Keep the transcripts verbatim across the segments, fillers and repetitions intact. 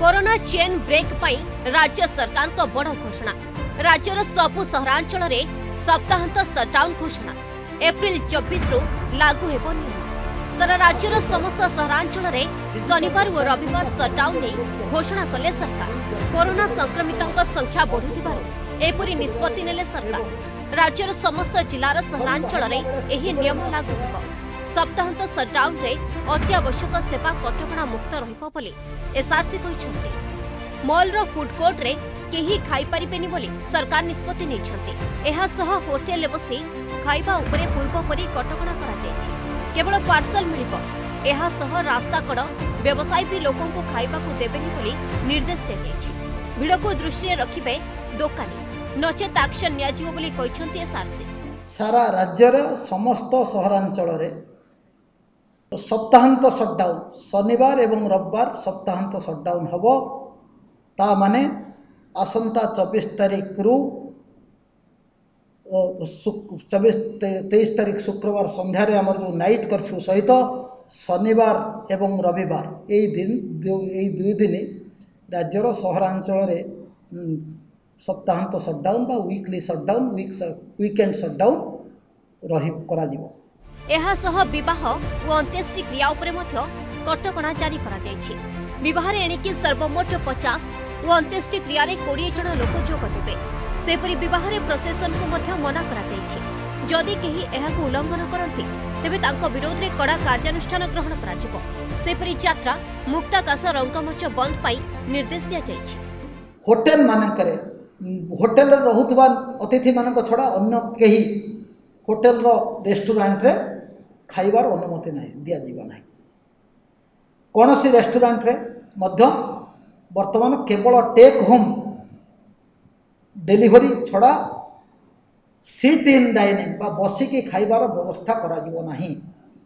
Corona chain break पाई राज्य सरकार को बड़ घोषणा। राज्यर सबु सहरांचल रे सप्ताहांत सटडाउन घोषणा। एप्रिल चौबीस रु लागू हेबो नियम। सारा राज्यर समस्त सहरांचल रे शनिवार और रविवार सटडाउन नहीं घोषणा कले सरकार। कोरोना संक्रमितों संख्या बढ़ुथिबारु एपरि निष्पत्ति नेले सरकार। राज्यर समस्त जिलार सहरांचल रे एही नियम लागू हेबो। सप्ताहांत सटडाउन रे अत्यावश्यक सेवा कटकणा मुक्त रहिबो बोली एसआरसी कहिसंती। मॉल रो फूड कोर्ट रे केही खाई परिबेनी बोली सरकार निष्पत्ति नेछंती। एहा सह होटल बसी खाइबा उपरे पूर्व परि कटकणा करा जायछि। केवल पार्सल मिलिबो। एहा सह रास्ता कड़ व्यवसायी भी लोकों को खाइबा को देबेनी बोली निर्देश दिया जायछि। भिड़ को दृष्टि रखिबे दोकानी नचेत एक्शन निया जिवो बोली कहिसंती एसआरसी। सारा राज्यर समस्त सहरांचल रे सप्ताहांत सटडाउन शनिवार एवं रविवार सप्ताहांत सटडाउन हम ता माने आसंता चौबीस तारीख रु चौबीस तेईस तारीख शुक्रवार संध्या रे आमर जो नाइट कर्फ्यू सहित शनिवार एवं रविवार यही दिन यही दुई दिन राज्यर सहरांचल रे सप्ताहांत सटडाउन बा weekly shutdown week weekend shutdown रही करा जिवो। एहा सह विवाह और अंत्येष्टि क्रिया उपरे मध्य कटकणा जारी करा जायछि। विवाह रे एणिकी सर्वमोट पचास और अंत्येष्टि क्रिया रे बीस जन लोक जोग देबे। सेपरि विवाह रे प्रोसेसन को मध्य मना करा जायछि। जदि केही एहाकु उल्लंघन करंती तेबे तांको विरोध रे कड़ा कार्यानुष्ठान ग्रहण करा जिवो। सेपरि यात्रा मुक्ताकाश रंगमंच बंद पाई निर्देश दिया जायछि। होटल मानकरे होटल रे रहुतबा अतिथि मानक छडा अन्य केही होटल रो रेस्टोरेंट रे खाइबार अनुमति नहीं दिया जीवा नहीं। कौन सी रेस्टोरेंट रे मध्य वर्तमान केवल टेक होम डिलीवरी छड़ा सीट इन डाइनिंग बा बसिकी खाइबार व्यवस्था करा जीवो नहीं।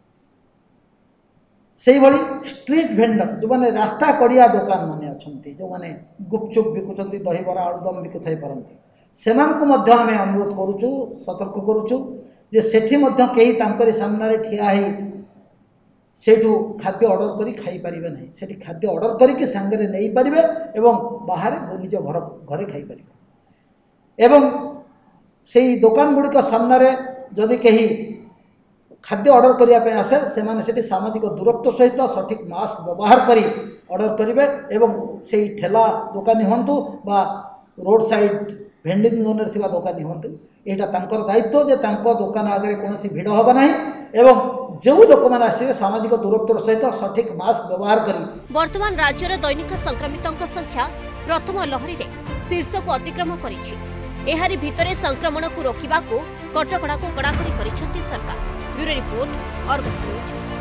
सेही भली स्ट्रीट वेंडर जो माने रास्ता कड़िया दुकान माने अछंती जो माने गुपचुप बिकुचंती दहीबरा आलुदम बिकु थाई परंती सेमान को मध्य आमे अनुरोध करूछु सतर्क करूछु जे सेठी मध्य केही तांकरी सामने ठिया ही सेठू खाद्य ऑर्डर करी खाई परिबे नहीं। सेठी खाद्य ऑर्डर करी के संगे नहीं परिबे एवं बाहर निज घर घरे खाई परिबे एवं सेही दुकान गुडी का सामने जदि केही खाद्य ऑर्डर करिया पे आसे से माने सेठी सामाजिक दूरत्व सहित सठिक मास्क व्यवहार करी ऑर्डर करिवे एवं सेही ठेला दुकानी हंतु बा रोड साइड भेंडिंग जोन रे थिबा दुकानी हंतु एटा तांकर दायित्व जे तांको दुकान आगे कोनोसी भिड़ होबा नाही एवं जो लोक माने आसीबे सामाजिक दूरत्व सहित सठिक मास्क व्यवहार करी। वर्तमान राज्यर दैनिक संक्रमितों संख्या प्रथम लहरी रे शीर्ष को अतिक्रम करिछि। एहारी भितरे संक्रमण को रोकिबा को कटकणा को कड़ाकड़ी करिसेंती सरकार। Bureau report Argus news.